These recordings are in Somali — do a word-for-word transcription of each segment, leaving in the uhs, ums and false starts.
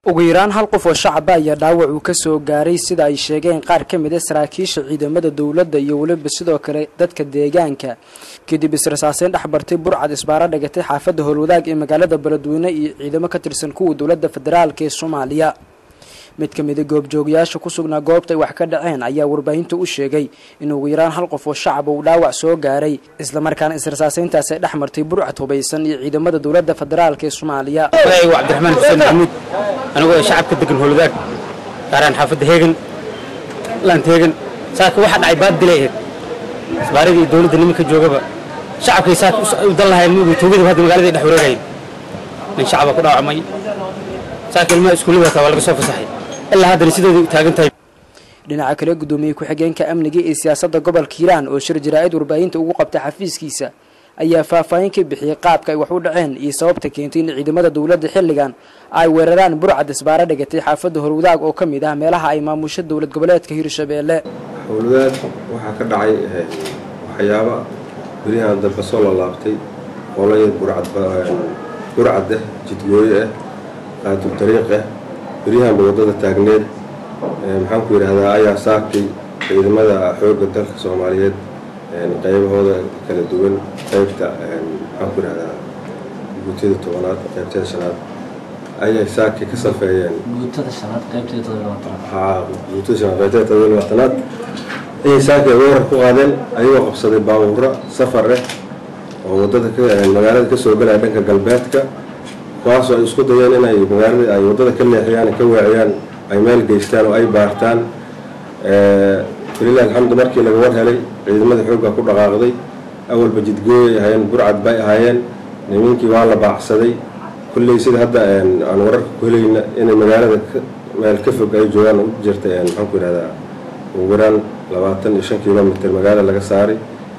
ugu yaraan hal qof oo shacab ah ayaa dhaawac uu ka soo gaaray sida ay sheegeen qaar ka mid ah saraakiisha ciidamada dawladda iyo waliba sidoo kale dadka deegaanka kadib israsaaseyn dhaxbartay burcad isbaara dhagatay xaafadda Howlwadaag ee magaalada Beledweyne iyo ciidamo ka tirsan kuwa dawladda federaalka ee Soomaaliya mid ka mid ah goobjoogayaasha ku sugnaa goobta ay wax ka dhaceen ayaa warbaahinta u sheegay in ugu yaraan hal qof oo shacab uu dhaawac soo gaaray isla markaana israsaaseyntaas ay dhaxmartay burcad hubaysan iyo ciidamada dawladda federaalka ee Soomaaliya ay Cabdiraxmaan Xuseen Maxamuud anagoo shacabka degan Howlwadaag gaaraan xaafadda Heegan laan Heegan saaka waxa dhacay baad dileeyay isbaaradii dawladda nimanka joogaba shacabkii saaka u dalahay muuqdo toogada hadda magaalada dhex wareegay nin shacab ku dhaawacmay saaka ilma iskuulada ka walaga soo fasaxay ilaa hadda sidoo taagan tahay dhinaca kale gudoomiye ku xigeenka amniga ee siyaasadda gobolka Hiiraan oo shir jiraa'id warbaahinta ugu qabtay xafiiskiisa ayaa faahfaahin ka bixiyay qaabka ay wax u dhaceen iyo sababta keentay in ciidamada dawladda xilligan ay weeraraan burcad isbaara dhagatay xaafadda Howlwadaag oo kamid ah meelaha ay maamusho dawlad goboleedka Hiirshabeelle. Howlwadaag waxa ka dhacay waxyaabo bariyahan dalka soo laabtay oo la yiri burcad burcad jidgooye ah qaadu dariiq ah bariyahan wadada taagneed maxaan ku yiraahdaa ayaa saakay ciidamada xoogga dalka Soomaaliyeed qaybahooda kala duwan qaybta maxaan ku yiraahdaa guutada tobanaad qaybta shanaad ayay saakay ka safeeyeen guutada shanaad qaybta toddobaad ha guutada shanaad qaybta toddobaad ay saakay weerar ku qaadeen ayagoo qabsaday baabuur safar ah oo wadada ka magaalada ka soo galay dhanka galbeedka kuwaas oo isku dayeen inay magaalada ay wadada ka leexiyaan ka weeciyaan ay meel geystaan oo ay baartaan ee ilaa alxamdu markii laga war helay ciidamada xoogga ku dhaqaaqday awal bajidgooy ayaan burcad bay ahaayeen nimankii waa la baacsaday kulli sida hadda aan wararka ku helayna in magaalada meel ka fog ay joogaan u jirtay maxaan ku yiraahdaa ugu yaraan labaatan iyo shan kiiloomitir magaalada laga saaray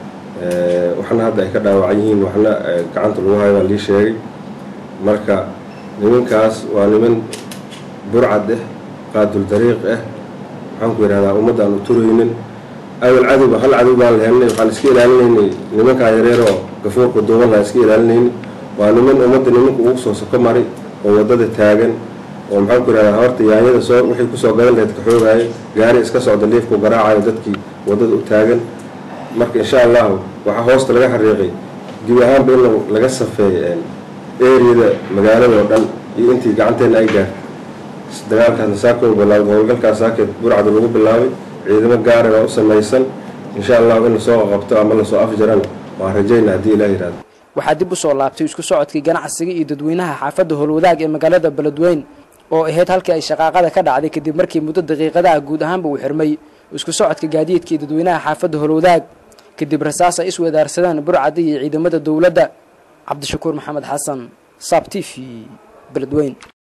ee waxna hadda ay ka dhaawacan yihiin waxna gacanta lagu hayo la sheegay marka nimankaas waa niman burcad ah qaadul dariiq ah waxaan ku yiraahdaa ummadda aan u turaynin awal cadow hal cadow baan leeyahay waxaan iska ilaalinaynay nimanka yareer oo gafoorka dooban la iska ilaalinaynay waa niman ummadda nimanka ugu soo soo maray oo wadada taagan oo maxaan ku yiraahdaa horta yaanyada soo wixii ku soo gadan leed ka xoogay gaari iska socda leefku garaacayo dadkii wadada u taagan marka insha Allah waxa hoosta laga xariiqay dib ahaan been laga safeeyay eeriyada magaalada oo dhan iyo intii gacanteena ay gaar dagaalkaas saako bilaawday howlgalkaas saako burcad lagu bilaabay ciidamo gaar ah oo sameeysan insha Allah in soo qabto ama la soo afjaran waa rajaynaa hadii Ilaahay yiraahdo waxaa dib u soo laabtay isku socodkii ganacsiga iyo dadweynaha xaafadda Howlwadaag ee magaalada Beledweyne oo ahayd halkii ay shaqaaqada ka dhacday kadib markii muddo daqiiqadaha guud ahaanba uu xirmay isku socodka gaadiidka iyo dadweynaha xaafadda Howlwadaag kadib rasaas ay iswadaarsadaan burcad iyo ciidamada dawladda. Cabdishakuur Maxamed Xasan, Sab T V, Beledweyne.